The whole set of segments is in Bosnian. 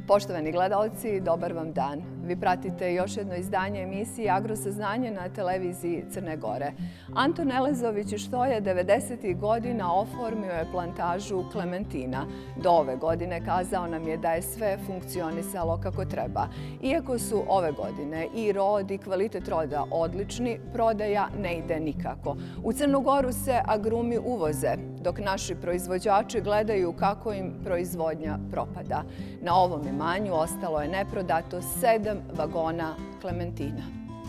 Poštovani gledalci, dobar vam dan. Vi pratite još jedno izdanje emisije Agrosaznanje na televiziji Crne Gore. Anton Elezović što je 90. godina oformio je plantažu klementina. Do ove godine kazao nam je da je sve funkcionisalo kako treba. Iako su ove godine i rod i kvalitet roda odlični, prodaja ne ide nikako. U Crnu Goru se agrumi uvoze, dok naši proizvođači gledaju kako im proizvodnja propada. Na ovom imanju ostalo je neprodato 7 vagona klementina.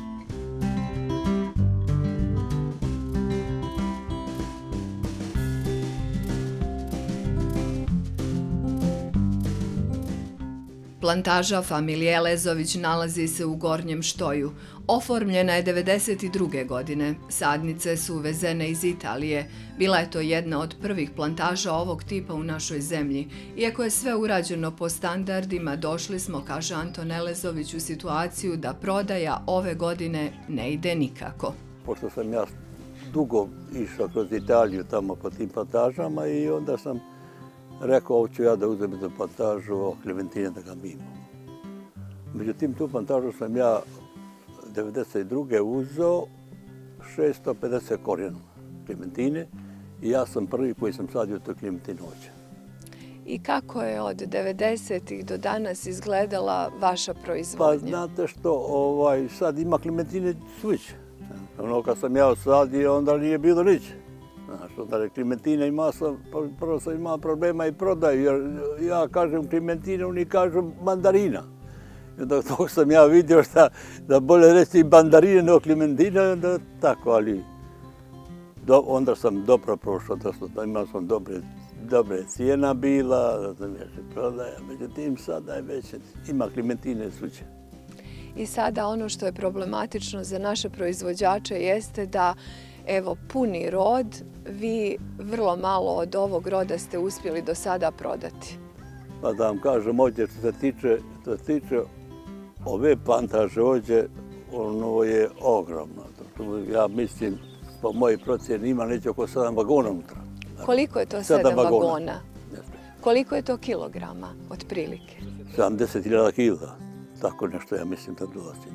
Plantaža familije Elezović nalazi se u Gornjem Štoju. Oformljena je 92. godine. Sadnice su uvezene iz Italije. Bila je to jedna od prvih plantaža ovog tipa u našoj zemlji. Iako je sve urađeno po standardima, došli smo, kaže Anton Elezović, u situaciju da prodaja ove godine ne ide nikako. Pošto sam ja dugo išao kroz Italiju tamo po tim plantažama i onda sam rekao, ovo ću ja da uzem za plantažu klementine da ga imam. Međutim, tu plantažu sam ja 1992. uzeo 650 korijena klementine i ja sam prvi koji sam sadio to klementinoće. I kako je od 90-ih do danas izgledala vaša proizvodnja? Pa znate što, sad ima klementine sviće. Ono kad sam ja sadio, onda nije bilo nič. Znaš, onda klementina prvo sam imao problema i prodaju, jer ja kažem klementina, oni kažu mandarina. I onda dok sam ja vidio da bolje reći mandarine nego klementina, onda tako, ali onda sam dobro prošao, imao sam dobre cijena bila, da sam više prodaja, međutim sada je već, ima klementine svuće. I sada ono što je problematično za naše proizvođače jeste da evo, puni rod, vi vrlo malo od ovog roda ste uspjeli do sada prodati. Pa da vam kažem, ovdje što se tiče ove plantaže ovdje, ono je ogromno. Ja mislim, po mojoj procjeni ima neće oko 7 vagona unutra. Koliko je to 7 vagona? Koliko je to kilograma, otprilike? 70.000 kila. Tako nešto ja mislim da dolazi.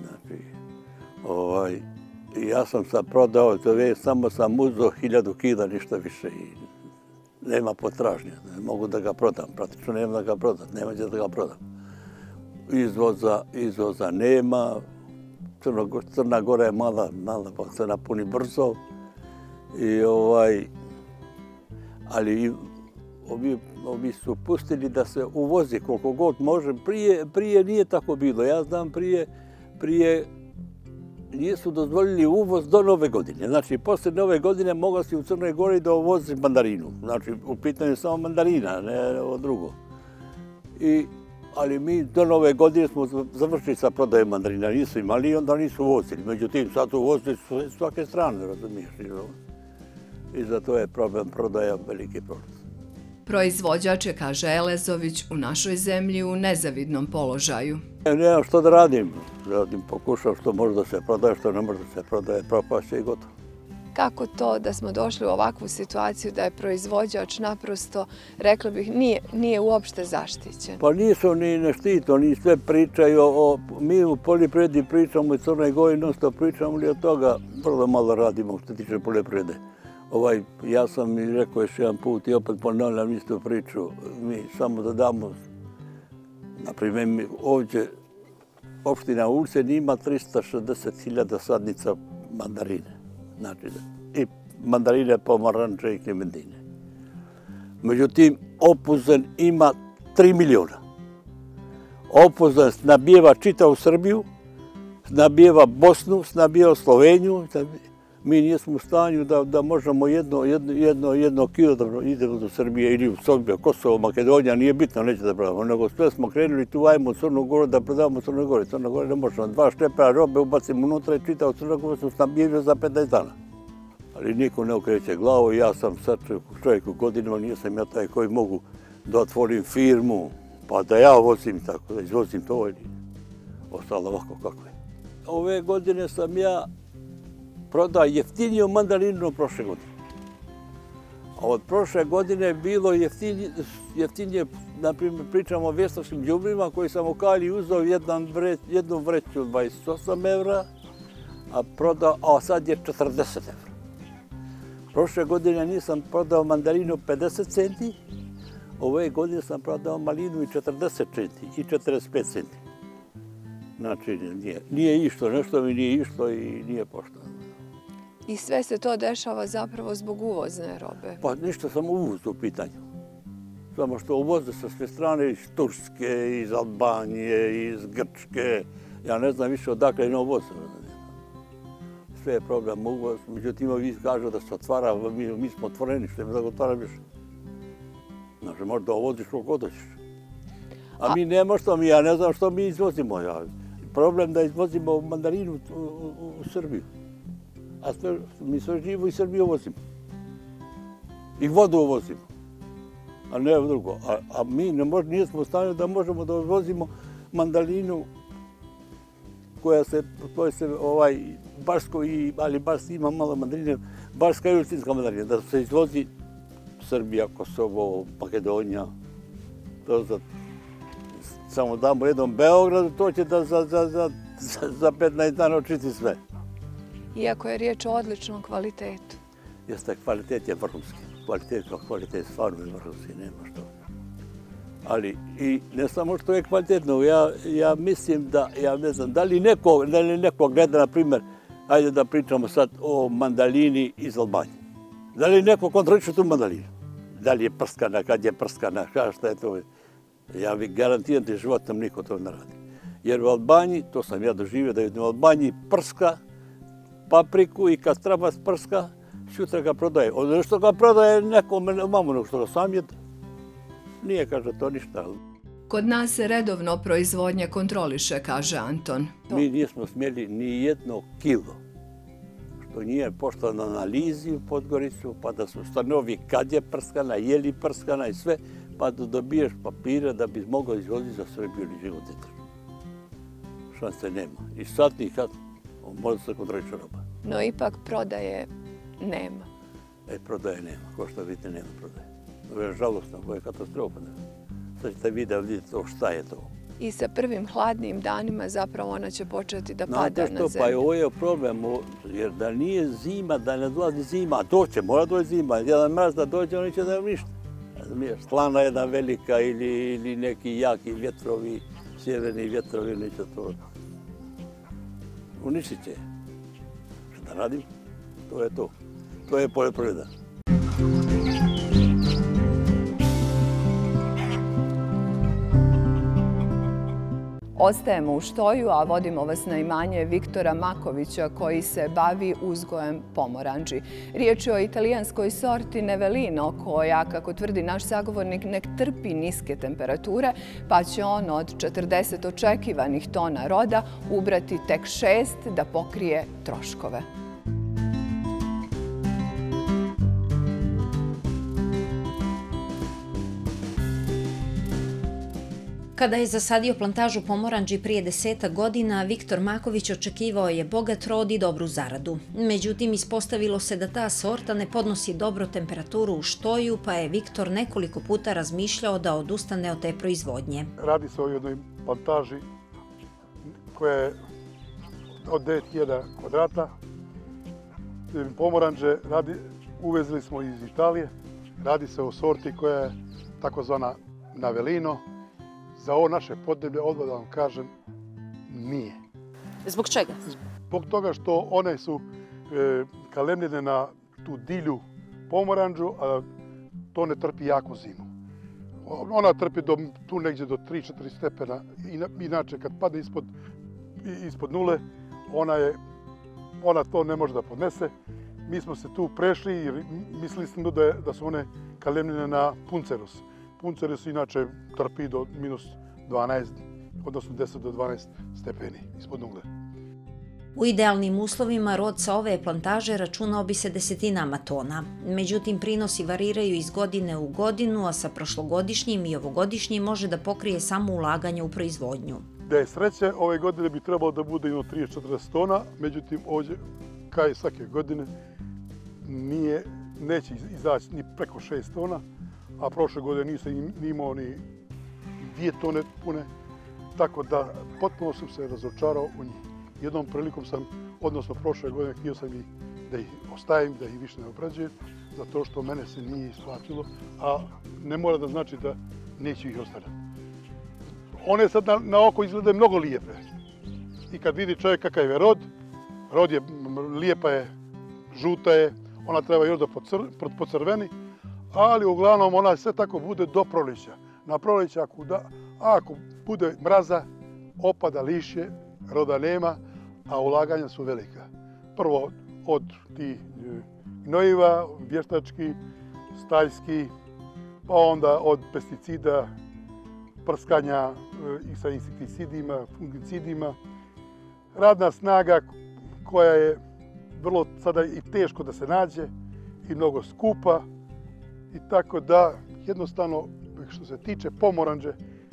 Ja sam sad prodao, samo sam uzeo 1000 kila, ništa više i nema potražnje. Ne mogu da ga prodam, praktično nema da ga prodam, nema gdje da ga prodam. Izvoza nema, Crna Gora je mala, pa se napuni brzo. Ali ovi su pustili da se uvozi koliko god može. Prije nije tako bilo. Ja znam prije nisu dozvolili uvoz do Nove godine. Znači, posle Nove godine mogla si u Crnoj Gori da uvozi mandarinu. Znači, u pitanju je samo mandarina, ne ovo drugo. Ali mi do Nove godine smo završili sa prodajom mandarina. Nisu imali i onda nisu uvozili. Međutim, sad su uvozili s svake strane, razumiješ. I zato je problem prodaja veliki problem. Proizvođač je, kaže Elezović, u našoj zemlji u nezavidnom položaju. Nemam što da radim. Pokušam što može da se prodaje, što ne može da se prodaje, propašće i gotovo. Kako to da smo došli u ovakvu situaciju da je proizvođač naprosto, rekla bih, nije uopšte zaštićen? Pa nisu ni neštito, oni sve pričaju, mi u poljoprivredi pričamo i Crnoj Gori non-stop pričamo, ali od toga vrlo malo radimo što tiče poljoprivrede. Ja sam i rekao još jedan put i opet ponavljam istu priču. Mi samo da damo, naprimjer, ovdje opština Ulsen ima 360.000 sadnica mandarine. Znači, i mandarine, pomaranče i klementine. Međutim, Opuzen ima 3 miliona. Opuzen snabijeva čitavu Srbiju, snabijeva Bosnu, snabijeva Sloveniju. Mi nismo u stanju da možemo jedno kilo da idemo do Srbije ili u Srbiju, Kosovo, Makedonija, nije bitno, neće da prodamo. Nego sve smo krenuli tu, ajmo u Crnu Goru da prodavamo u Crnoj Gori. Crna Gora ne možemo. 2 štepera robe ubacimo unutra i čitao Crnu Goru sam snabijevio za 15 dana. Ali niko ne okreće glavu, ja sam sad čovjek u godinama, nisam ja taj koji mogu da otvorim firmu, pa da ja vozim tako, da izvozim to ili ostalo ovako kako je. Ove godine sam ja prodao jeftiniju mandarinu prošle godine. A od prošle godine je bilo jeftinije na primjer, pričamo o vještačkim đubrima koji sam u Kali uzeo jednu vreću 28 evra, a sad je 40 evra. Prošle godine nisam prodao mandarinu 50 centi, ove godine sam prodao malinu i 40 centi i 45 centi. Znači, nije išlo, nešto mi nije išlo i nije pošteno. I sve se to dešava zapravo zbog uvozne robe? Pa ništa, samo uvoz u pitanju. Samo što uvoze sa sve strane, iz Turske, iz Albanije, iz Grčke. Ja ne znam više odakle ne uvoze. Sve je problem uvoz. Međutim, ovi kažu da se otvara, mi smo otvoreni, što je da ga otvara više. Znači, možda uvoziš koliko hoćeš. A mi nema što ja ne znam što mi izvozimo. Problem da izvozimo mandarinu u Srbiju. A mi sve živo i Srbiju uvozimo. I vodu uvozimo. A ne drugo. A mi nismo u stanju da možemo da uvozimo mandarinu koja se barsko, ali baš ima malo mandarine, barska i ulcinska mandarina, da se izvozi Srbija, Kosovo, Makedonija. Samo damo jednom Beogradu, to će da za 15 dana očisti sve. Iako je riječ o odličnom kvalitetu. Jeste, kvalitet je vrhunski. Kvalitet stvarno je vrhunski, nema što. Ali i ne samo što je kvalitetno, ja mislim da, ja ne znam, da li neko gleda, na primjer, ajde da pričamo sad o mandalini iz Albanije. Da li neko kontroliše tu mandalinu? Da li je prskana, kad je prskana, šta je to? Ja vi garantiram ti životom niko to ne radi. Jer u Albaniji, to sam ja doživio da vidim, u Albaniji prska papriku i kad treba prska, sutra ga prodaje. Ono što ga prodaje nekom mamu, što ga sam jede. Nije, kaže, to ništa. Kod nas se redovno proizvodnja kontroliše, kaže Anton. Mi nismo smjeli ni jedno kilo, što nije pošlo na analizi u Podgoricu, pa da se ustanovi kad je prskana, je li prskana i sve, pa da dobiješ papire da bi mogao izvoziti za Srbiju ili život. Šanse nema. I sad nikad može se kontroliše roba. No ipak prodaje nema. Prodaje nema. Ko što vidite, nema prodaje. To je žalostno, ovo je katastrofa. Sad ćete vidjeti šta je to. I sa prvim hladnim danima zapravo ona će početi da pada na zemlju. Pa ovo je problem, jer da nije zima, da ne dolazi zima, a doće, mora doći zima. Jedan mraz da dođe, on neće da nam ništa. Slana jedna velika ili neki jaki vjetrovi, sjeverni vjetrovi, neće to. Uništit će. Šta radim? To je to. To je poljoprivreda. Ostajemo u Štoju, a vodimo vas na imanje Viktora Makovića koji se bavi uzgojem pomoranđi. Riječ je o italijanskoj sorti Nevelino koja, kako tvrdi naš sagovornik, ne trpi niske temperature, pa će on od 40 očekivanih tona roda ubrati tek 6 da pokrije troškove. Kada je zasadio plantažu pomoranđi prije 10 godina, Viktor Maković očekivao je bogat rod i dobru zaradu. Međutim, ispostavilo se da ta sorta ne podnosi dobro temperaturu u Štoju, pa je Viktor nekoliko puta razmišljao da odustane od te proizvodnje. Radi se o jednoj plantaži koja je od 9000 kvadrata. Pomoranđe uvezli smo iz Italije. Radi se o sorti koja je takozvana Navelino. Za ovo naše podneblje, odmah da vam kažem, nije. Zbog čega? Zbog toga što one su kalemljene na tu dilju pomoranđu, a to ne trpi jaku zimu. Ona trpi tu negdje do 3-4 stepena. Inače, kad padne ispod nule, ona to ne može da podnese. Mi smo se tu prešli jer mislili smo da su one kalemljene na puncerus. Puncerus inače trpi do minus 12, odnosno 10 do 12 stepeni ispod nule. U idealnim uslovima rod sa ove plantaže računao bi se desetinama tona. Međutim, prinosi variraju iz godine u godinu, a sa prošlogodišnjim i ovogodišnjim može da pokrije samo ulaganje u proizvodnju. Da je sreće, ove godine bi trebalo da bude 30-40 tona, međutim, ovdje, kao i svake godine, neće izaći ni preko 6 tona, a prošle godine nisam imao ni 2 tone pune, tako da potpuno sam se razočarao u njih. Jednom prilikom sam, odnosno prošle godine, htio sam da ih ostavim, da ih više ne obrađujem, zato što mene se nije isplatilo, a ne mora da znači da neću ih ostavljati. One sad na oko izgledaju mnogo lijepe. I kad vidi čovjek kakav je rod je lijepa je, žuta je, ona treba još da pocrveni, ali uglavnom ona sve tako bude do proljeća. Na proljeća ako bude mraza, opada lišće, roda nema, a ulaganja su velika. Prvo od tih gnojiva, vještački, stajski, pa onda od pesticida, prskanja i sa insekticidima, fungicidima. Radna snaga koja je vrlo sada i teško da se nađe i mnogo skupa. I tako da jednostavno što se tiče pomoranđe,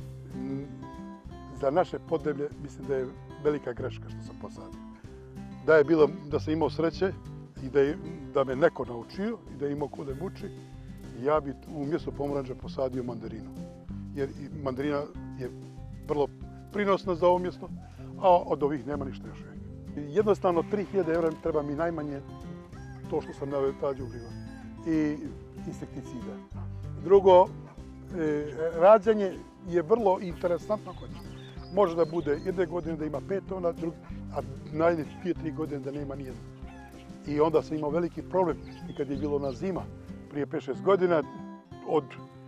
za naše podneblje mislim da je velika greška što sam posadio. Da sam imao sreće i da me neko naučio i da imao ko da me uči, ja bi umjesto pomoranđa posadio mandarinu. Jer mandarina je vrlo prinosna za ovo mjesto, a od ovih nema ništa još uvijek. Jednostavno 3000 € treba mi najmanje to što sam naveo đubriva i insekticida. Drugo, rađanje je vrlo interesantno kod njih. Može da bude jedne godine da ima 5 tona, a naredne 2-3 godine da nema nijedno. I onda sam imao veliki problem i kad je bilo na zima, prije 5-6 godina, od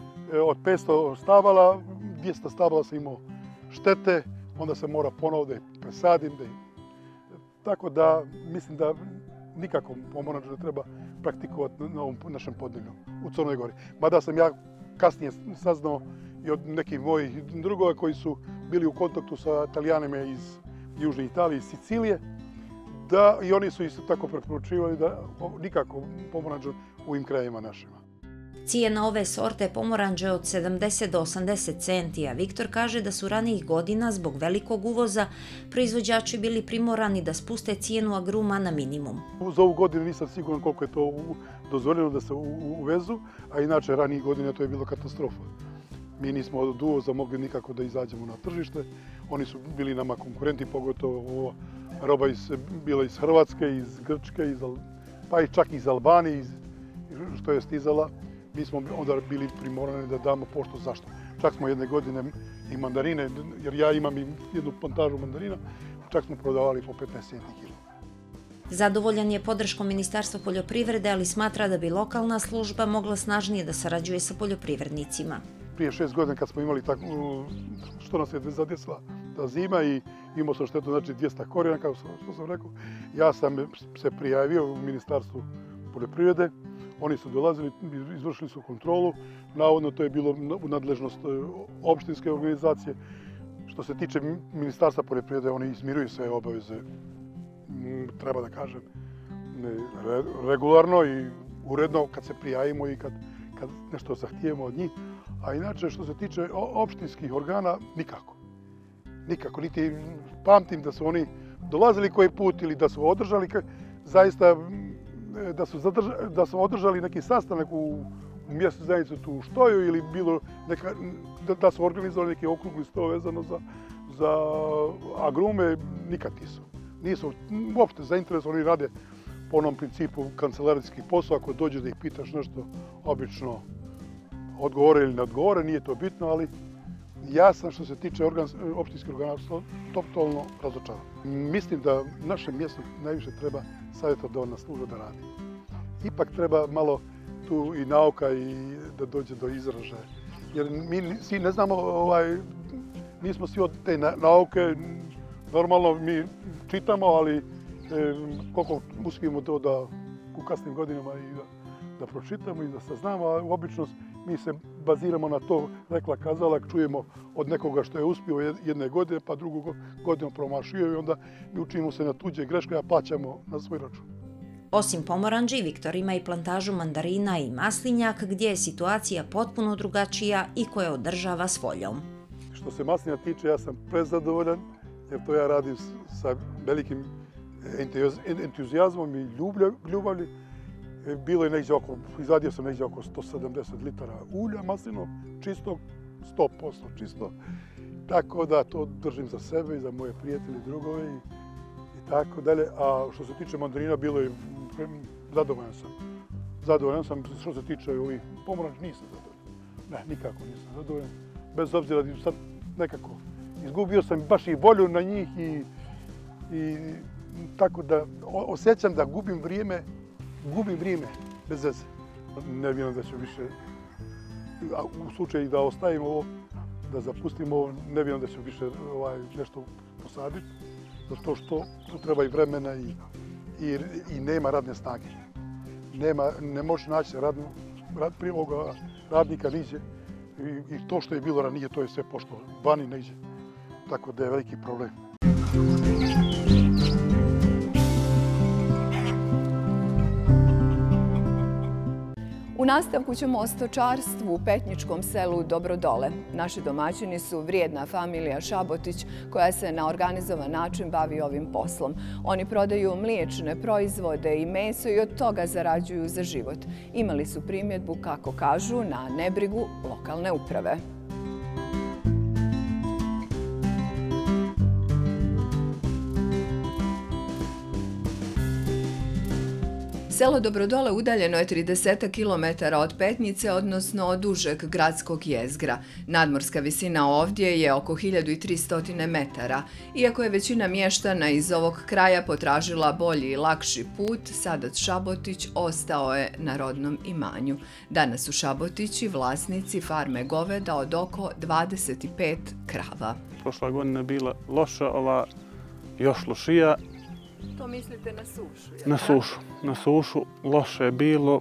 500 stabala, 200 stabala sam imao štete, onda se mora ponovo da ih presadim. Tako da mislim da nikako pomoranđu ne treba praktikovati na ovom našem podneblju u Crnoj Gori. Mada sam ja kasnije saznao i od nekih mojih drugova koji su bili u kontaktu sa Italijanima iz Južne Italije, iz Sicilije, da i oni su isto tako preporučivali da nikako pomoranđu u ovim krajevima našima. Cijena ove sorte pomoranđe od 70 do 80 centi, a Viktor kaže da su ranijih godina zbog velikog uvoza proizvođači bili primorani da spuste cijenu agruma na minimum. Za ovu godinu nisam siguran koliko je to dozvoljeno da se uvezu, a inače ranijih godina to je bilo katastrofa. Mi nismo od uvoza mogli nikako da izađemo na tržište, oni su bili nama konkurenti, pogotovo roba bila iz Hrvatske, iz Grčke, pa i čak iz Albanije, što je stizala. Mi smo onda bili primorani da damo pošto zašto. Čak smo jedne godine i mandarine, jer ja imam i jednu plantažu mandarina, čak smo prodavali po 15 centi kilo. Zadovoljan je podrškom Ministarstva poljoprivrede, ali smatra da bi lokalna služba mogla snažnije da sarađuje sa poljoprivrednicima. Prije 6 godina kad smo imali tako, što nas je zadesila ta zima i imao sam štetu, znači 200 korijena, kao što sam rekao, ja sam se prijavio u Ministarstvu poljoprivrede. Oni su dolazili, izvršili su kontrolu, navodno to je bilo u nadležnost opštinske organizacije. Što se tiče Ministarstva poljoprivrede, oni izmiruju sve obaveze, treba da kažem, regularno i uredno kad se prijavimo i kad nešto zahtijemo od njih. A inače, što se tiče opštinskih organa, nikako. Nikako, niti pamtim da su oni dolazili koji put ili da su održali zaista da su održali neki sastanak u mjesnu zajednicu tu u Štoju ili da su organizovali neki okrugli sto vezano za agrume, nikad nisu. Nisu uopšte zainteresovani, oni rade po onom principu kancelarijski posao, ako dođe da ih pitaš nešto, obično odgovore ili ne odgovore, nije to bitno, ali ja sam što se tiče opštinskih organa totalno razočaran. Mislim da našem mjestu najviše treba savjetodavna služba da radi. Ipak treba malo tu i nauka i da dođe do izražaja. Jer mi svi ne znamo, nismo svi od te nauke, normalno mi čitamo, ali koliko uspijemo to da u kasnim godinama i da pročitamo i da saznamo, a obično mi se baziramo na to, rekla kazala, čujemo od nekoga što je uspio jedne godine, pa drugu godinu promašio i onda mi učimo se na tuđe greške, a plaćamo na svoj račun. Osim pomoranđi, Viktor ima i plantažu mandarina i maslinjak, gdje je situacija potpuno drugačija i koje održava s voljom. Što se maslinja tiče, ja sam prezadovoljan, jer to ja radim sa velikim entuzijazmom i ljubavlju. Izvadio sam negdje oko 170 litara ulja maslinog, čistog, 100% čisto. Tako da to držim za sebe i za moje prijatelje i drugove i tako dalje. A što se tiče mandarina, bilo je zadovoljan sam. Zadovoljan sam što se tiče ovih pomoranđa, nisam zadovoljan. Ne, nikako nisam zadovoljan. Bez obzira da sad nekako izgubio sam baš i volju na njih i tako da osjećam da gubim vrijeme bez veze. Ne vjerujem da ću više, u slučaju da ostavimo ovo, da zapustimo ovo, ne vjerujem da ću više nešto posaditi, zato što tu treba i vremena i nema radne snage. Ne možeš naći radnika niđe i to što je bilo ranije, to je sve pošlo vani niđe. Tako da je veliki problem. U nastavku ćemo o stočarstvu u petničkom selu Dobrodole. Naši domaćini su vrijedna familija Šabotić koja se na organizovan način bavi ovim poslom. Oni prodaju mliječne proizvode i meso i od toga zarađuju za život. Imali su primjedbu, kako kažu, na nebrigu lokalne uprave. Selo Dobrodole udaljeno je 30 km od Petnice, odnosno od užeg gradskog jezgra. Nadmorska visina ovdje je oko 1300 metara. Iako je većina mještana iz ovog kraja potražila bolji i lakši put, Sadac Šabotić ostao je na rodnom imanju. Danas su Šabotići vlasnici farme goveda od oko 25 krava. Prošla godina je bila loša, ova još lošija. To mislite na sušu? Na sušu. Loše je bilo.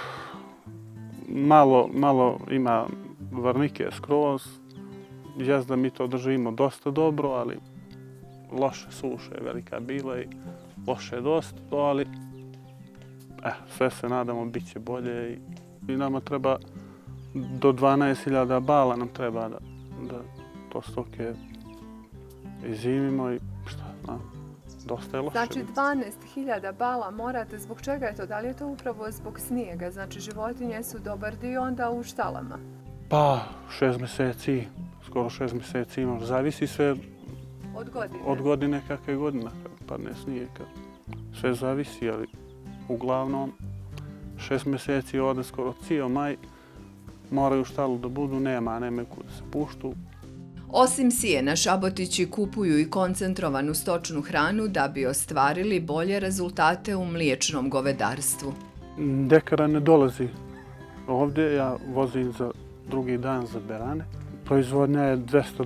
Malo ima varnike skroz. Jezda mi to držimo dosta dobro, ali loše suše je velika bila i loše je dosta to, ali sve se nadamo bit će bolje i nama treba do 12.000 bala nam treba da to stoke izimimo i šta znam. Dosta je loše. Znači 12.000 bala morate, zbog čega je to? Da li je to upravo zbog snijega? Znači životinje su dobar dio onda u štalama? Pa 6 mjeseci, skoro 6 mjeseci imaš. Zavisi sve od godine kakva je godina. Kad padne snijeg, sve zavisi, ali uglavnom 6 mjeseci ovdje skoro cijel maj moraju u štalu da budu, nema kuda se puštu. Osim sijena, Šabotići kupuju i koncentrovanu stočnu hranu da bi ostvarili bolje rezultate u mliječnom govedarstvu. Dekara ne dolazi ovdje, ja vozim za drugi dan za berane. Proizvodnja je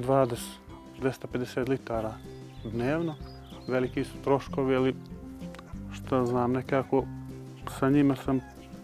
250 litara dnevno. Veliki su troškovi, ali što znam, nekako sa njima sam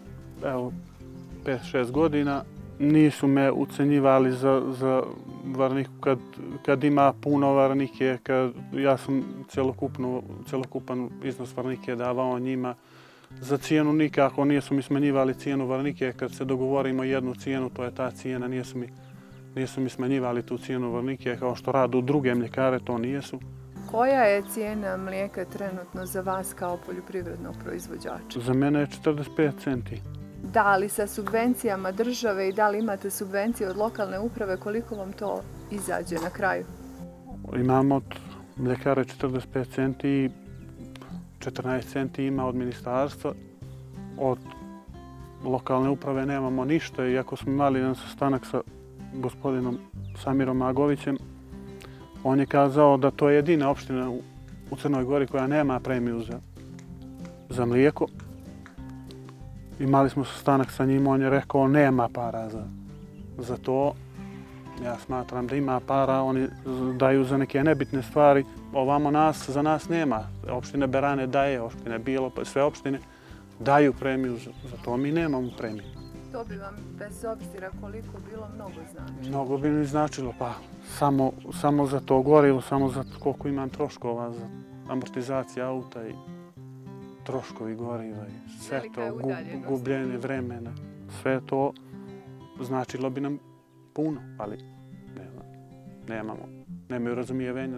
5-6 godina. Nisu me ucenjivali za varniku kad ima puno varnike, ja sam cjelokupan iznos varnike davao njima. Za cijenu nikako nisu mi smanjivali cijenu varnike, kad se dogovorimo jednu cijenu, to je ta cijena, nisu mi smanjivali tu cijenu varnike kao što radu druge mljekare, to nijesu. Koja je cijena mlijeka trenutno za vas kao poljoprivrednog proizvođača? Za mene je 45 centi. Da li sa subvencijama države i da li imate subvencije od lokalne uprave, koliko vam to izađe na kraju? Imamo od mljekare 45 centi i 14 centi ima od ministarstva. Od lokalne uprave nemamo ništa, iako smo imali jedan sastanak sa gospodinom Samirom Agovićem. On je kazao da to je jedina opština u Crnoj Gori koja nema premiju za mlijeko. Imali smo sastanak sa njim, on je rekao nema para za to. Ja smatram da ima para, oni daju za neke nebitne stvari. Ovamo za nas nema. Opštine Berane daje, opštine Bilo, sve opštine daju premiju, za to mi nemamo premiju. To bi vam bez obzira koliko bilo mnogo značilo? Mnogo bi mi značilo, pa samo za to gorivo, samo za koliko imam troškova, za amortizaciju auta i troškovi goriva i sve to, gubljenje vremena. Sve to značilo bi nam puno, ali nemaju razumijevenja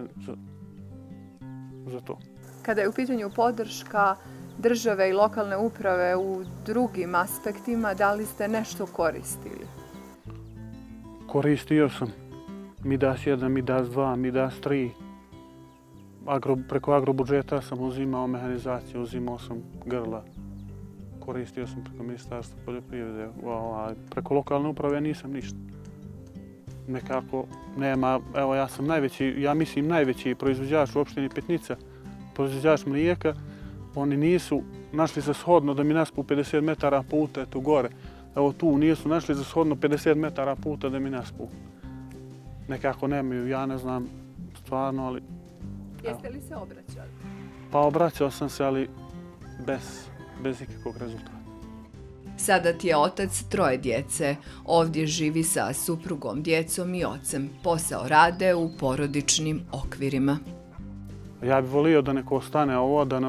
za to. Kada je u pitanju podrška države i lokalne uprave u drugim aspektima, da li ste nešto koristili? Koristio sam Midas 1, Midas 2, Midas 3. Preko agrobudžeta sam uzimao mehanizaciju, uzimao sam grla. Koristio sam preko Ministarstva poljoprivrede. Preko lokalne uprave nisam ništa. Nekako nema, evo ja sam najveći proizvođač u opštini Petnica, proizvođač mlijeka. Oni nisu našli za shodno da mi naspu 50 metara puta tu gore. Evo tu nisu našli za shodno 50 metara puta da mi naspu. Nekako nemaju, ja ne znam stvarno, ali... Jeste li se obraćali? Pa obraćao sam se, ali bez ikakvog rezultata. Sada ti je otac 3 djece. Ovdje živi sa suprugom, djecom i ocem. Posao rade u porodičnim okvirima. Ja bih volio da neko ostane ovo, da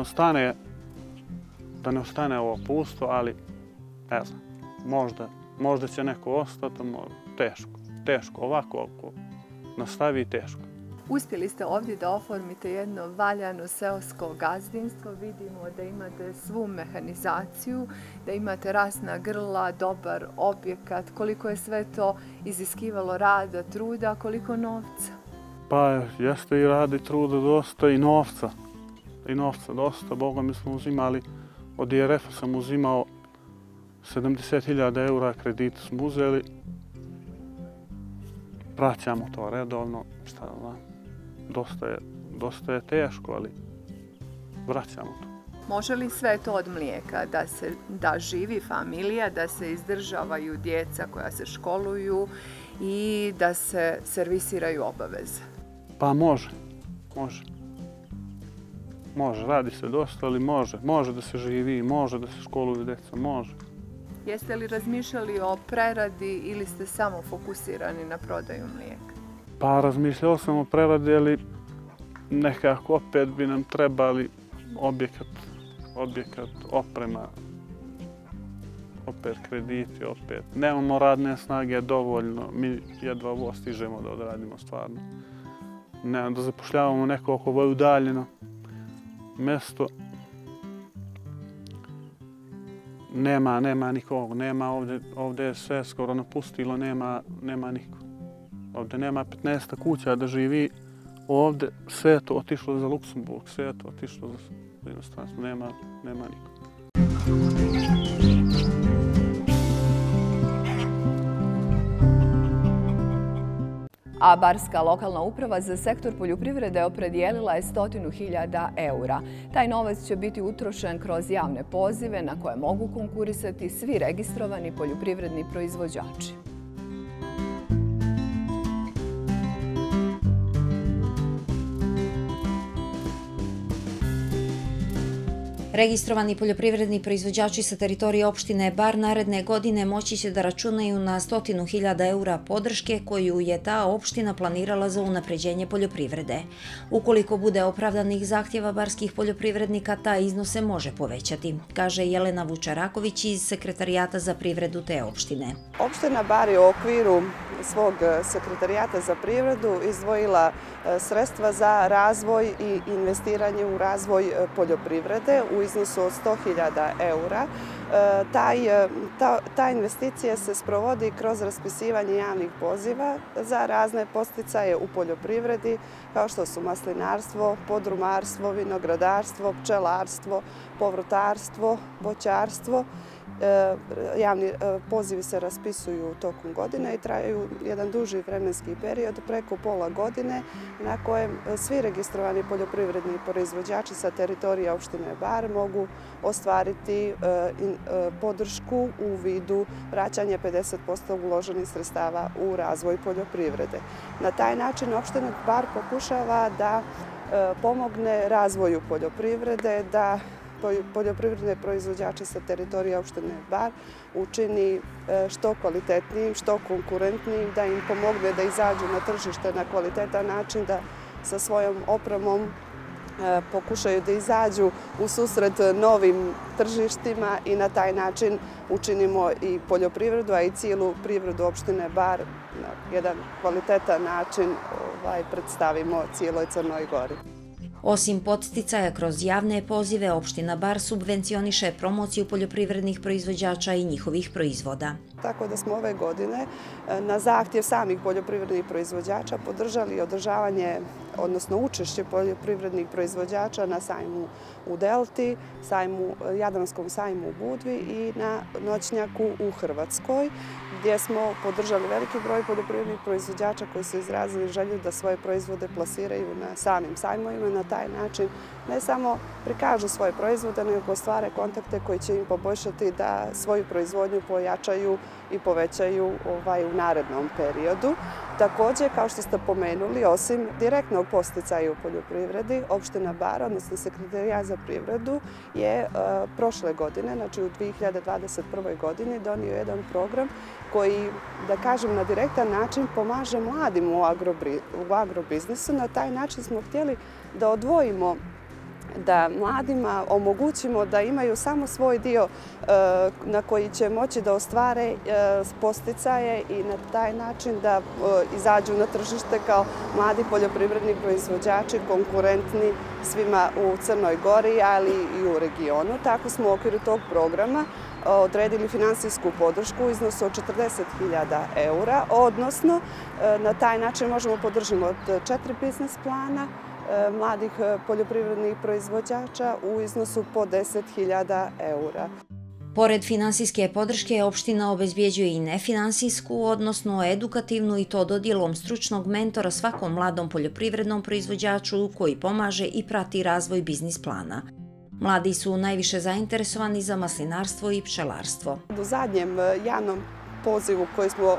ne ostane ovo pusto, ali ne znam, možda će neko ostati, teško, ovako ako nastavi teško. Uspjeli ste ovdje da oformite jedno valjano seosko gazdinstvo. Vidimo da imate svu mehanizaciju, da imate rasna grla, dobar objekat. Koliko je sve to iziskivalo rada, truda, koliko novca? Pa jeste i rada i truda dosta i novca. I novca dosta. Boga mi smo uzimali, od IRF-a sam uzimao 70.000 eura kredita smo uzeli. Vraćamo to redovno, šta da znam. Dosta je teško, ali vraćamo to. Može li sve to od mlijeka, da živi familija, da se izdržavaju djeca koja se školuju i da se servisiraju obaveze? Pa može. Može, radi se dosta, ali može da se živi, može da se školuju djeca, može. Jeste li razmišljali o preradi ili ste samo fokusirani na prodaju mlijeka? Pa razmišljao sam o preradi, ali nekako opet bi nam trebali objekat, oprema, opet krediti, opet. Nemamo radne snage dovoljno, mi jedva ovo stižemo da odradimo stvarno. Da zapošljavamo nekog ovo je udaljeno mjesto. Nema nikog, ovdje je sve skoro napustilo, nema nikog. Ovdje nema 15 kuća da živi, ovdje sve je to otišlo za Luksemburg, sve je to otišlo za inostranstvo, nema nikog. A barska lokalna uprava za sektor poljoprivrede opredijelila je 100.000 eura. Taj novac će biti utrošen kroz javne pozive na koje mogu konkurisati svi registrovani poljoprivredni proizvođači. Registrovani poljoprivredni proizvođači sa teritorije opštine Bar naredne godine moći će da računaju na 100.000 eura podrške koju je ta opština planirala za unapređenje poljoprivrede. Ukoliko bude opravdanih zahtjeva barskih poljoprivrednika, ta iznos se može povećati, kaže Jelena Vučaraković iz Sekretarijata za privredu te opštine. Opština Bar je u okviru svog Sekretarijata za privredu izdvojila sredstva za razvoj i investiranje u razvoj poljoprivrede u iznosu od 100.000 eura. Ta investicija se sprovodi kroz raspisivanje javnih poziva za razne podsticaje u poljoprivredi, kao što su maslinarstvo, podrumarstvo, vinogradarstvo, pčelarstvo, povrtarstvo, voćarstvo. Javni pozivi se raspisuju tokom godine i traju jedan duži vremenski period, preko pola godine, na kojem svi registrovani poljoprivredni proizvođači sa teritorije opštine Bar mogu ostvariti podršku u vidu vraćanja 50% uloženih sredstava u razvoj poljoprivrede. Na taj način opština Bar pokušava da pomogne razvoju poljoprivrede, da poljoprivredne proizvođače sa teritorije opštine Bar učini što kvalitetnijim, što konkurentnijim, da im pomogne da izađu na tržište na kvalitetan način, da sa svojom opremom pokušaju da izađu u susret novim tržištima i na taj način učinimo i poljoprivredu, a i cijelu privredu opštine Bar na jedan kvalitetan način predstavimo cijeloj Crnoj Gori. Osim podsticaja kroz javne pozive, opština Bar subvencioniše promociju poljoprivrednih proizvođača i njihovih proizvoda. Tako da smo ove godine na zahtjev samih poljoprivrednih proizvođača podržali održavanje, odnosno učešće poljoprivrednih proizvođača na sajmu u Delti, Jadranskom sajmu u Budvi i na noćnjaku u Hrvatskoj, gdje smo podržali veliki broj poljoprivrednih proizvođača koji su izrazili želju da svoje proizvode plasiraju na samim sajmovima i na taj način ne samo prikažu svoje proizvode, nego ostvare kontakte koji će im poboljšati da svoju proizvodnju pojačaju i povećaju u narednom periodu. Također, kao što ste pomenuli, osim direktnog podsticaja u poljoprivredi, opština Bar, odnosno Sekretarijat za privredu, je prošle godine, znači u 2021. godini, donio jedan program koji, da kažem, na direktan način pomaže mladim u agrobiznisu. Na taj način smo htjeli da odvojimo, da mladima omogućimo da imaju samo svoj dio na koji će moći da ostvare podsticaje i na taj način da izađu na tržište kao mladi poljoprivredni proizvođači, konkurentni svima u Crnoj Gori, ali i u regionu. Tako smo u okviru tog programa odredili finansijsku podršku u iznosu od 40.000 eura, odnosno na taj način možemo podržati od 4 biznis plana mladih poljoprivrednih proizvođača u iznosu po 10.000 eura. Pored finansijske podrške, opština obezbjeđuje i nefinansijsku, odnosno edukativnu, i to dodjelom stručnog mentora svakom mladom poljoprivrednom proizvođaču koji pomaže i prati razvoj biznis plana. Mladi su najviše zainteresovani za maslinarstvo i pčelarstvo. U zadnjem javnom pozivu koji smo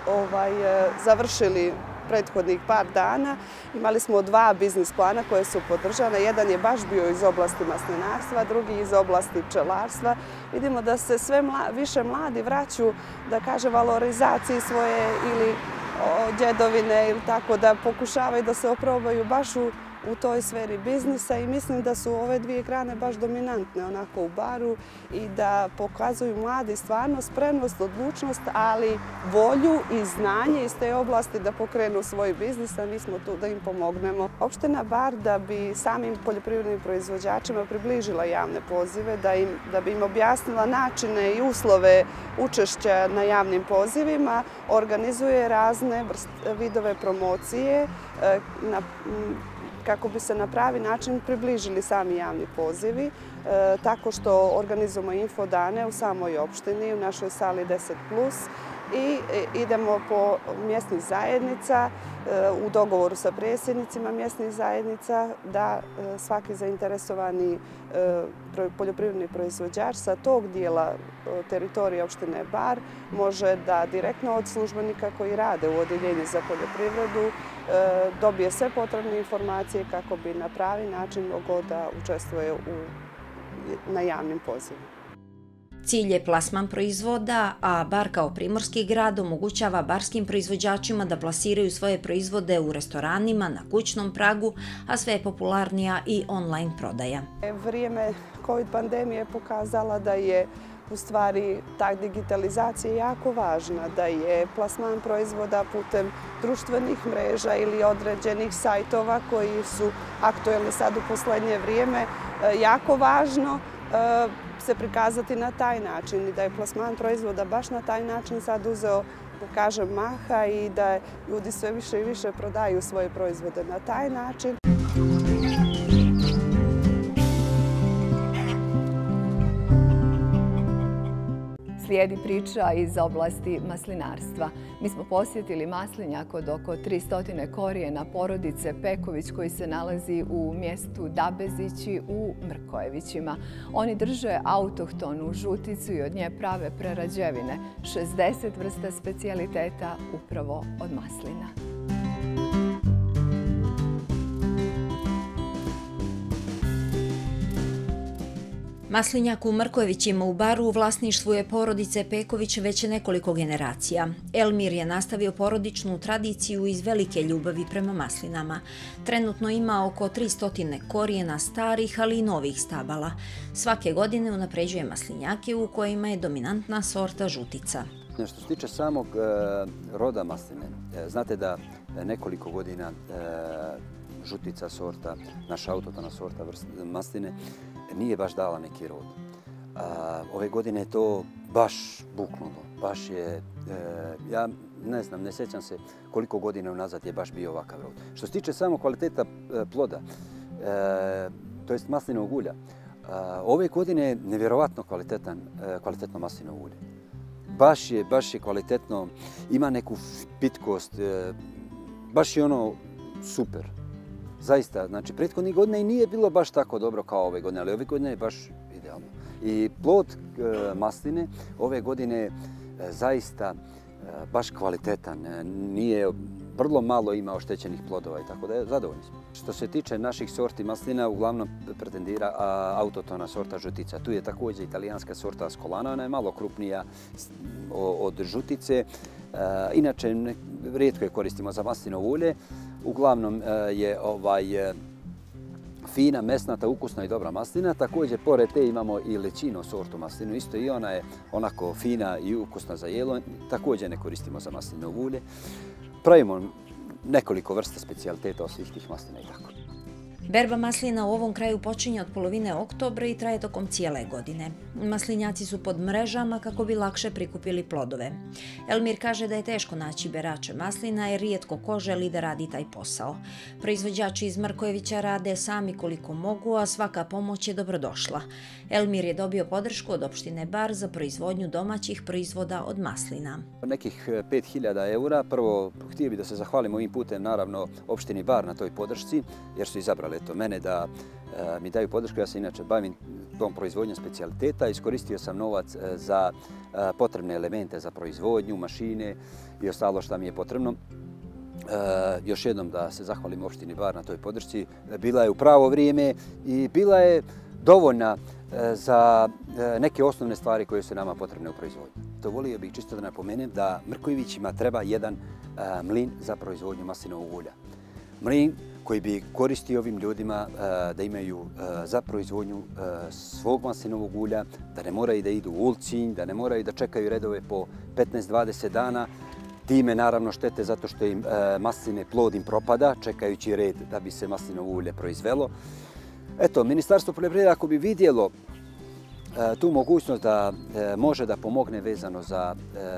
završili prethodnih par dana imali smo 2 biznis plana koje su podržane. Jedan je baš bio iz oblasti maslinarstva, drugi iz oblasti pčelarstva. Vidimo da se sve više mladi vraćaju, da kaže, valorizaciji svoje ili djedovine ili tako, da pokušavaju da se oprobaju baš u toj sferi biznisa i mislim da su ove dvije grane baš dominantne onako u Baru i da pokazuju mladi stvarno spremnost, odlučnost, ali volju i znanje iz te oblasti da pokrenu svoj biznis, a mi smo tu da im pomognemo. Opština Bar, da bi samim poljoprivrednim proizvođačima približila javne pozive, da bi im objasnila načine i uslove učešća na javnim pozivima, organizuje razne vidove promocije kako bi se na pravi način približili sami javni pozivi, tako što organizujemo infodane u samoj opštini, u našoj sali 10+, i idemo po mjesnih zajednica u dogovoru sa predsjednicima mjesnih zajednica da svaki zainteresovani poljoprivredni proizvođač sa tog dijela teritorije opštine Bar može da direktno od službenika koji rade u Odjeljenju za poljoprivredu dobije sve potrebne informacije kako bi na pravi način mogao da učestvuje na javnim pozivima. Cilj je plasman proizvoda, a Bar kao primorski grad omogućava barskim proizvođačima da plasiraju svoje proizvode u restoranima, na kućnom pragu, a sve je popularnija i online prodaja. Vrijeme COVID pandemije pokazala da je u stvari ta digitalizacija jako važna, da je plasman proizvoda putem društvenih mreža ili određenih sajtova koji su aktuelni sad u poslednje vrijeme jako važno se prikazati na taj način i da je plasman proizvoda baš na taj način sad uzeo, da kažem, maha i da ljudi sve više i više prodaju svoje proizvode na taj način. Slijedi priča iz oblasti maslinarstva. Mi smo posjetili maslinjak od oko 300 korijena porodice Peković koji se nalazi u mjestu Dabezići u Mrkojevićima. Oni drže autohtonu žuticu i od nje prave prerađevine. 60 vrsta specijaliteta upravo od maslina. Maslinjak u Mrkojevićima u Baru u vlasništvu je porodice Peković već nekoliko generacija. Elmir je nastavio porodičnu tradiciju iz velike ljubavi prema maslinama. Trenutno ima oko 300 korijena starih, ali i novih stabala. Svake godine unapređuje maslinjake u kojima je dominantna sorta žutica. Što se tiče samog roda masline, znate da nekoliko godina žutica sorta, naša autotona sorta masline, nije baš dala neki rod. Ove godine je to baš buknulo, baš je, ja ne znam, ne sjećam se koliko godina unazad je baš bio ovakav rod. Što se tiče samo kvaliteta ploda, to jest maslinovog ulja, ove godine je nevjerovatno kvalitetno maslinovo ulje. Baš je kvalitetno, ima neku pitkost, baš je ono super. Zaista, znači prethodnih godina i nije bilo baš tako dobro kao ove godine, ali ove godine je baš idealno. I plod masline ove godine zaista baš kvalitetan, nije, vrlo malo ima oštećenih plodova i tako da je zadovoljni smo. Što se tiče naših sorti maslina, uglavnom pretendira autotona sorta žutica. Tu je također italijanska sorta Ascolana, ona je malo krupnija od žutice. Inače, rijetko je koristimo za maslinovo ulje. Uglavnom je fina, mesnata, ukusna i dobra maslina. Također, pored te imamo i Lecino sortu maslinu. Isto i ona je onako fina i ukusna za jelo. Također ne koristimo za maslinovo ulje. Pravimo nekoliko vrsta specijaliteta od svih tih maslina i tako. Berba maslina u ovom kraju počinje od polovine oktobra i traje tokom cijele godine. Maslinjaci su pod mrežama kako bi lakše prikupili plodove. Elmir kaže da je teško naći berače maslina jer rijetko ko želi da radi taj posao. Proizvođači iz Mrkojevića rade sami koliko mogu, a svaka pomoć je dobrodošla. Elmir je dobio podršku od opštine Bar za proizvodnju domaćih proizvoda od maslina. Nekih 5.000 eura. Prvo, htio bih da se zahvalim ovim putem, naravno, opštini Bar na toj podršci, jer su izabrali mene da mi daju podršku. Ja se inače bavim tom proizvodnjom specijaliteta. Iskoristio sam novac za potrebne elemente za proizvodnju, mašine i ostalo što mi je potrebno. Još jednom da se zahvalim opštini Bar na toj podršci. Bila je u pravo vrijeme i bila je dovoljna za neke osnovne stvari koje su nama potrebne u proizvodnji. To volio bih čisto da napomenem da Mrkojevićima treba jedan mlin za proizvodnju maslinovog ulja. Mlin koji bi koristio ovim ljudima da imaju za proizvodnju svog maslinovog ulja, da ne moraju da idu u Ulcinj, da ne moraju da čekaju redove po 15-20 dana. Time naravno štete zato što im masline plod im propada, čekajući red da bi se maslinovo ulje proizvelo. Eto, Ministarstvo poljoprivrede ako bi vidjelo tu mogućnost da može da pomogne vezano za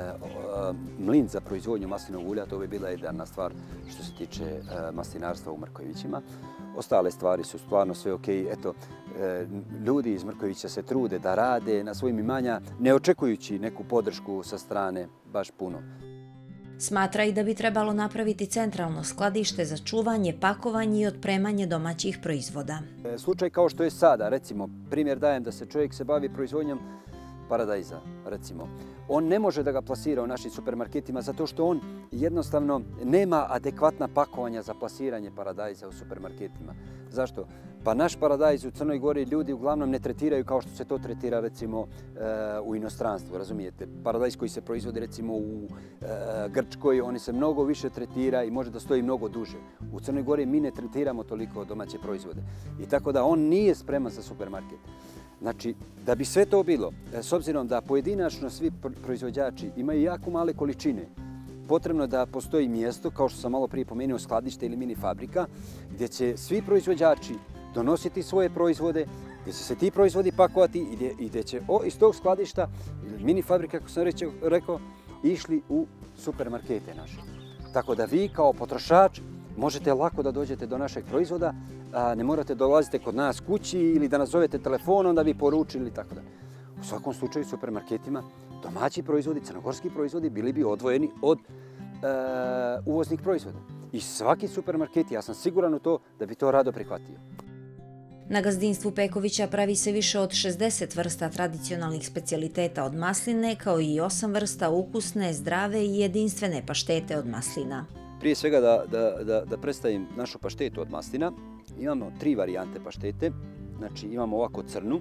mlin za proizvodnju maslinovog ulja, to bi bila jedna stvar što se tiče maslinarstva u Mrkojevićima. Ostale stvari su stvarno sve ok. Eto, ljudi iz Mrkojevića se trude da rade na svojim imanja, ne očekujući neku podršku sa strane baš puno. Smatra i da bi trebalo napraviti centralno skladište za čuvanje, pakovanje i otpremanje domaćih proizvoda. Slučaj kao što je sada, recimo, primjer dajem da se čovjek se bavi proizvodnjom paradajza, recimo. On ne može da ga plasira u našim supermarketima zato što on jednostavno nema adekvatna pakovanja za plasiranje paradajza u supermarketima. Zašto? Pa naš paradajz u Crnoj Gori ljudi uglavnom ne tretiraju kao što se to tretira recimo u inostranstvu, razumijete? Paradajz koji se proizvodi recimo u Grčkoj, oni se mnogo više tretira i može da stoji mnogo duže. U Crnoj Gori mi ne tretiramo toliko domaće proizvode i tako da on nije spreman za supermarket. Znači, da bi sve to bilo, s obzirom da pojedinačno svi proizvođači imaju jako male količine, potrebno da postoji mjesto, kao što sam malo prije pomenuo, skladište ili mini fabrika, gdje će svi proizvođači donositi svoje proizvode, gdje će se ti proizvodi pakovati i gdje će iz tog skladišta ili mini fabrika, kako sam rekao, išli u supermarkete naše. Tako da vi kao potrošač možete lako da dođete do našeg proizvoda, ne morate dolaziti kod nas kući ili da nazovete telefonom da bi poručili ili tako da. U svakom slučaju u supermarketima domaći proizvodi, crnogorski proizvodi bili bi odvojeni od uvoznih proizvoda. I svaki supermarket, ja sam siguran u to da bi to rado prihvatio. Na gazdinstvu Pekovića pravi se više od 60 vrsta tradicionalnih specijaliteta od masline, kao i 8 vrsta ukusne, zdrave i jedinstvene paštete od maslina. Prije svega da predstavim našu paštetu od maslina. Imamo 3 varijante paštete. Znači imamo ovako crnu,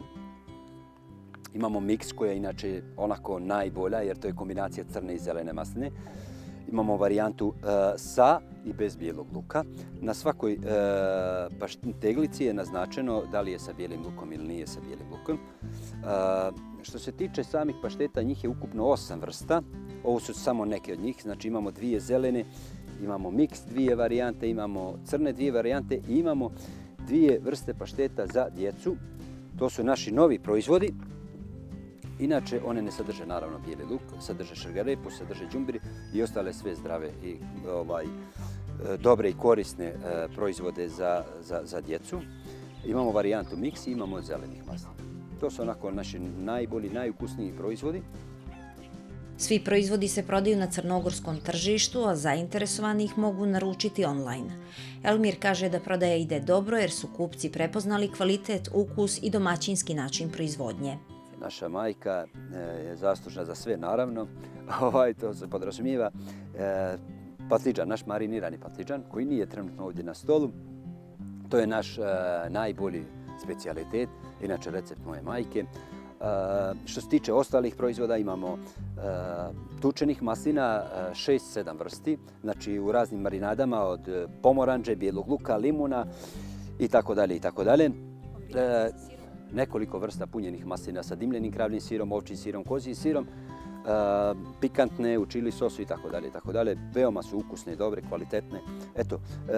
imamo miks koja je inače onako najbolja jer to je kombinacija crne i zelene masline. Imamo varijantu sa i bez bijelog luka. Na svakoj teglici je naznačeno da li je sa bijelim lukom ili nije sa bijelim lukom. Što se tiče samih pašteta, njih je ukupno 8 vrsta. Ovo su samo neke od njih, znači imamo 2 zelene imamo miks 2 varijante, imamo crne 2 varijante i imamo 2 vrste pašteta za djecu. To su naši novi proizvodi. Inače, one ne sadrže naravno bijeli luk, sadrže šargarepu, sadrže đumbir i ostale sve zdrave i dobre i korisne proizvode za djecu. Imamo varijantu miks i imamo od zelenih maslina. To su onako naši najbolji, najukusniji proizvodi. Svi proizvodi se prodaju na crnogorskom tržištu, a zainteresovani ih mogu naručiti online. Elmir kaže da prodaja ide dobro jer su kupci prepoznali kvalitet, ukus i domaćinski način proizvodnje. Naša majka je zaslužna za sve, naravno. To se podrazumijeva. Patliđan, naš marinirani patliđan, koji nije trenutno ovdje na stolu. To je naš najbolji specijalitet, inače recept moje majke. Što se tiče ostalih proizvoda, imamo tučenih maslina 6-7 vrsti, znači u raznim marinadama od pomoranđe, bijelog luka, limuna itd. Nekoliko vrsta punjenih maslina sa dimljenim kravljim sirom, ovčjim sirom, kozjim sirom, pikantne u čili sosu itd. Veoma su ukusne, dobre, kvalitetne. Eto,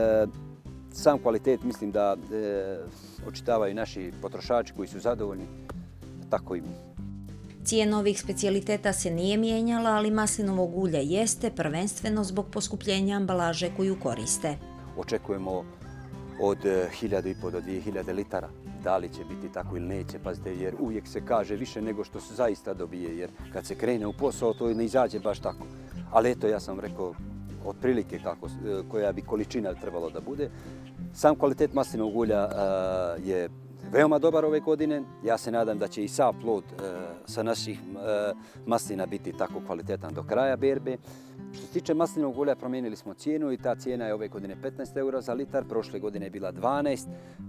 sam kvalitet mislim da očitavaju naši potrošači koji su zadovoljni, tako i mi. Cijena ovih specijaliteta se nije mijenjala, ali maslinovog ulja jeste, prvenstveno zbog poskupljenja ambalaže koju koriste. Očekujemo od 1500 do 2000 litara. Da li će biti tako ili neće, pazite, jer uvijek se kaže više nego što se zaista dobije, jer kad se krene u posao to ne izađe baš tako. Ali eto, ja sam rekao otprilike koja bi količina trebalo da bude. Sam kvalitet maslinovog ulja je veoma dobar ove godine. Ja se nadam da će i sav plod sa naših maslina biti tako kvalitetan do kraja berbe. Što se tiče maslinovog ulja, promijenili smo cijenu i ta cijena je ove godine 15 € za litar, prošle godine je bila 12,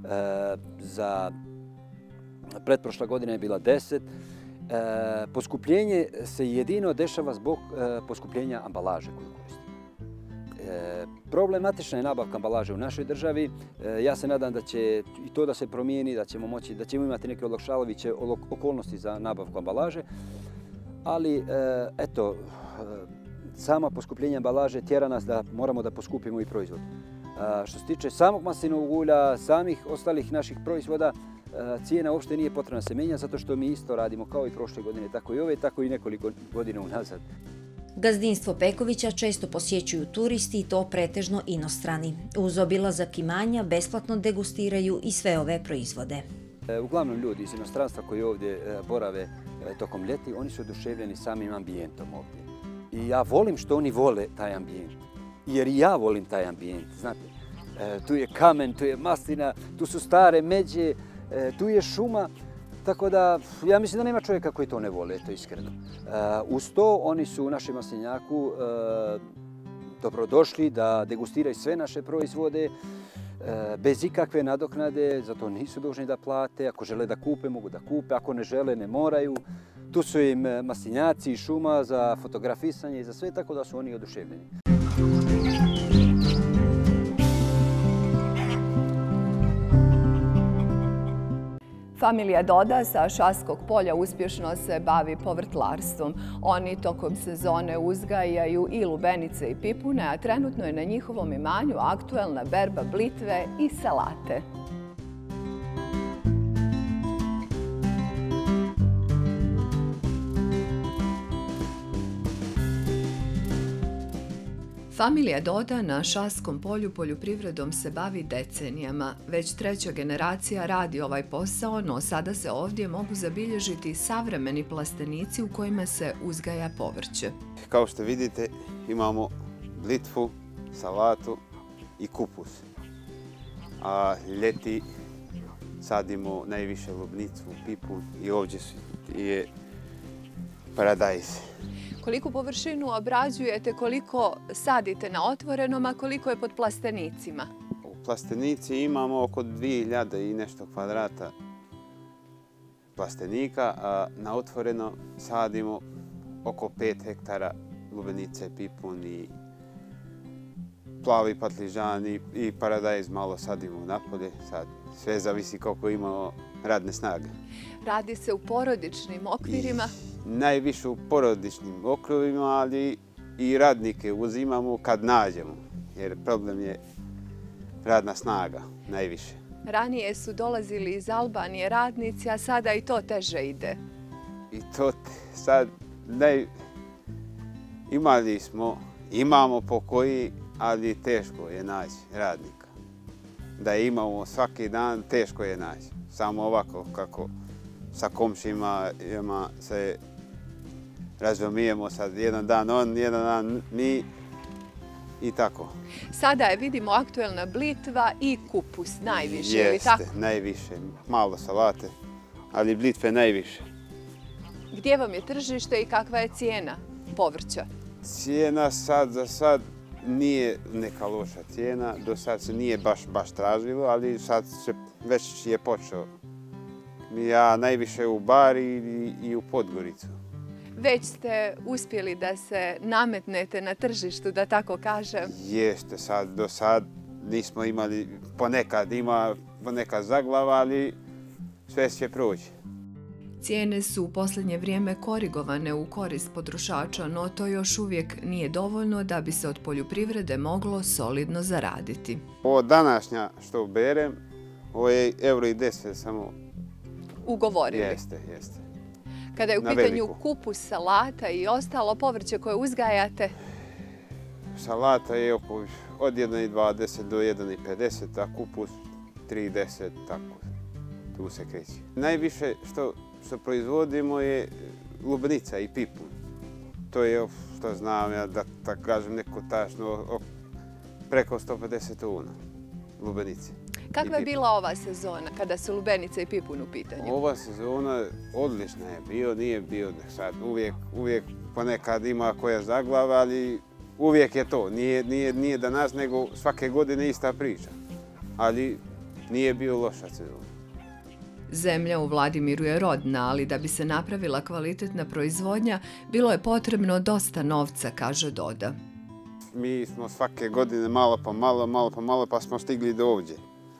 za pretprošle godine je bila 10. Poskupljenje se jedino dešava zbog poskupljenja ambalaže koju koristimo. Problematična je nabavka ambalaže u našoj državi. Ja se nadam da će i to da se promijeni, da ćemo imati neke olakšavajuće okolnosti za nabavku ambalaže. Ali, eto, sama poskupljenja ambalaže tjera nas da moramo da poskupimo i proizvod. Što se tiče samog maslinovog ulja, samih ostalih naših proizvoda, cijena uopšte nije potrebna se menja, zato što mi isto radimo kao i prošle godine, tako i ove, tako i nekoliko godina unazad. Gazdinstvo Pekovića često posjećuju turisti i to pretežno inostrani. Uz obilazak imanja besplatno degustiraju i sve ove proizvode. Uglavnom ljudi iz inostranstva koji ovdje borave tokom ljeti, oni su oduševljeni samim ambijentom ovdje. I ja volim što oni vole taj ambijent, jer i ja volim taj ambijent, znate. Tu je kamen, tu je maslina, tu su stare međe, tu je šuma. Tako da, ja mislim da nema čovjeka koji to ne vole, to iskreno. Uz to, oni su u našem maslinjaku dobrodošli da degustiraju sve naše proizvode bez ikakve nadoknade, zato nisu dužni da plate. Ako žele da kupe, mogu da kupe, ako ne žele, ne moraju. Tu su im maslinjaci i šuma za fotografisanje i za sve, tako da su oni oduševljeni. Familija Doda sa Šaskog polja uspješno se bavi povrtlarstvom. Oni tokom sezone uzgajaju i lubenice i pipune, a trenutno je na njihovom imanju aktuelna berba blitve i salate. Familija Doda na Šaskom polju poljoprivredom se bavi decenijama. Već 3. generacija radi ovaj posao, no sada se ovdje mogu zabilježiti savremeni plastenici u kojima se uzgaja povrće. Kao što vidite, imamo blitvu, salatu i kupus. A ljeti sadimo najviše lubnicu, pipun i ovdje je paradajz. Koliko površinu obrađujete, koliko sadite na otvorenom, a koliko je pod plastenicima? U plastenici imamo oko 2000 i nešto kvadrata plastenika, a na otvoreno sadimo oko 5 hektara lubenice, pipun i plavi patližan i paradajz malo sadimo napolje. Sve zavisi koliko imamo radne snage. Radi se u porodičnim okvirima? Najviše u porodičnim okvirima, ali i radnike uzimamo kad nađemo. jer problem je radna snaga najviše. Ranije su dolazili iz Albanije radnici, a sada i to teže ide. I to sad imamo po koji, ali teško je naći radnika. Da imamo svaki dan, teško je naći. Samo ovako kako sa komšima se razumijemo, sad jedan dan on, jedan dan mi i tako. Sada je, vidimo, aktuelna blitva i kupus najviše, ili tako? Jeste, najviše. Malo salate, ali blitve najviše. Gdje vam je tržište i kakva je cijena povrća? Cijena za sad nije neka loša cijena. Do sad se nije baš tražilo, ali sad se već je počeo. Ja najviše u Bari i u Podgoricu. Već ste uspjeli da se nametnete na tržištu, da tako kažem? Jeste, do sad nismo imali, ponekad zaglava, ali sve će proći. Cijene su u posljednje vrijeme korigovane u korist potrošača, no to još uvijek nije dovoljno da bi se od poljoprivrede moglo solidno zaraditi. Ovo današnja što berem, ovo je €1,10 samo. Ugovorili? Jeste. Kada je u pitanju kupus, salata i ostalo povrće koje uzgajate? Salata je od 1,20 do 1,50, a kupus 3,10, tako. Tu se kreće. Najviše što proizvodimo je lubenica i pipun. To je, što znam ja, da tako kažem neko tačno, preko 150 tona lubenice. Kakva je bila ova sezona kada su lubenice i pipun u pitanju? Ova sezona odlična je nije bio sad. Uvijek ponekad ima koja zaglava, ali uvijek je to. Nije danas, nego svake godine ista priča. Ali nije bio loša sezona. Zemlja u Vladimiru je rodna, ali da bi se napravila kvalitetna proizvodnja, bilo je potrebno dosta novca, kaže Doda. Mi smo svake godine malo po malo, pa smo stigli do ovdje.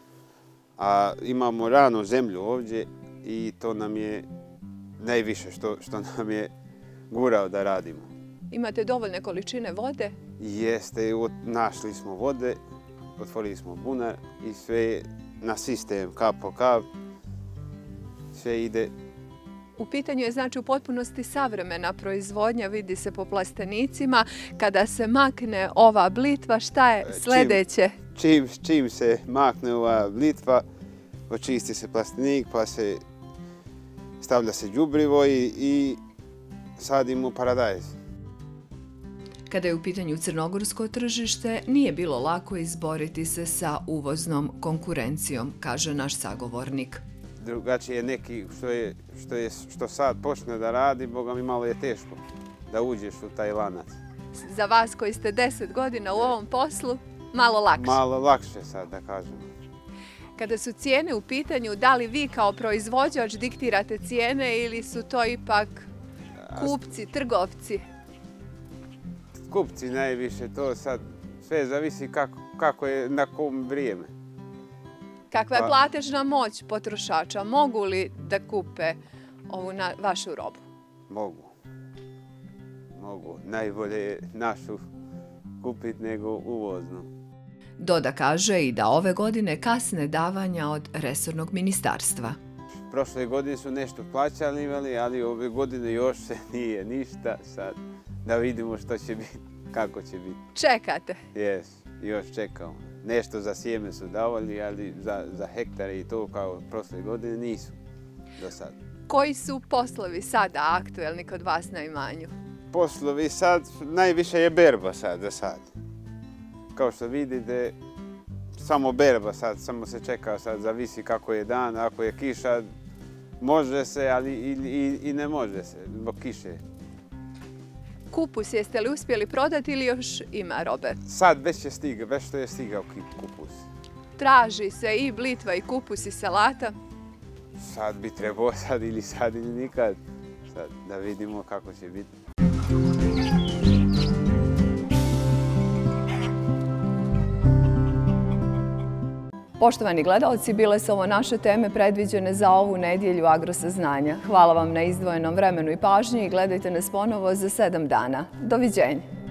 A imamo ranu zemlju ovdje i to nam je najviše što nam je gurao da radimo. Imate dovoljne količine vode? Jeste, našli smo vode, otvorili smo bunar i sve na sistem, kap po kap, sve ide. U pitanju je znači u potpunosti savremena proizvodnja, vidi se po plastenicima. Kada se makne ova blitva, šta je sljedeće? Čim se makne ova blitva, očisti se plastenik, pa se stavlja se đubrivo i sadimo paradajz. Kada je u pitanju crnogorsko tržište, nije bilo lako izboriti se sa uvoznom konkurencijom, kaže naš sagovornik. Drugačije neki što sad počne da radi, boga mi malo je teško da uđeš u taj lanac. Za vas koji ste 10 godina u ovom poslu, malo lakše. Malo lakše sad, da kažemo. Kada su cijene u pitanju, da li vi kao proizvođač diktirate cijene ili su to ipak kupci, trgovci? Kupci najviše, to sad sve zavisi kako je na kom vrijeme. Kakva je platežna moć potrošača? Mogu li da kupe ovu vašu robu? Mogu. Najbolje je našu kupiti nego uvoznu. Doda kaže i da ove godine kasne davanja od resornog ministarstva. Prošle godine su nešto plaćali, ali ove godine još se nije ništa. Sad da vidimo što će biti, kako će biti. Čekate? Jes, još čekamo. Nešto za sjeme su davali, ali za hektare i to kao prošle godine nisu do sada. Koji su poslovi sada aktuelni kod vas na imanju? Poslovi sad, najviše je berba sad za sad. Kao što vidite, samo berba sad, samo se čeka sad, zavisi kako je dan, ako je kiša, može se, ali i ne može se, zbog kiše. Kupus jeste li uspjeli prodati ili još ima robe? Sad već što je stigao kupus. Traži se i blitva i kupus i salata? Sad bi trebao sad ili nikad. Sad da vidimo kako će biti. Poštovani gledalci, bile su ovo naše teme predviđene za ovu nedjelju Agrosaznanja. Hvala vam na izdvojenom vremenu i pažnji i gledajte nas ponovo za 7 dana. Doviđenja.